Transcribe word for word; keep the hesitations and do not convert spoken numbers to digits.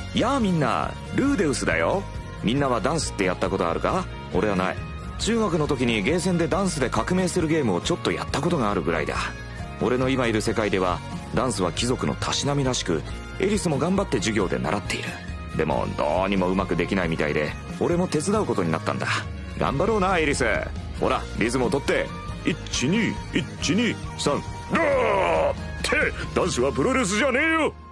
やあみんな、ルーデウスだよ。みんなはダンスってやったことあるか？俺はない。中学の時にゲーセンでダンスで革命するゲームをちょっとやったことがあるぐらいだ。俺の今いる世界ではダンスは貴族のたしなみらしく、エリスも頑張って授業で習っている。でもどうにもうまくできないみたいで、俺も手伝うことになったんだ。頑張ろうなエリス。ほらリズムを取って。いちにいちにさんゴーって、ダンスはプロレスじゃねえよ。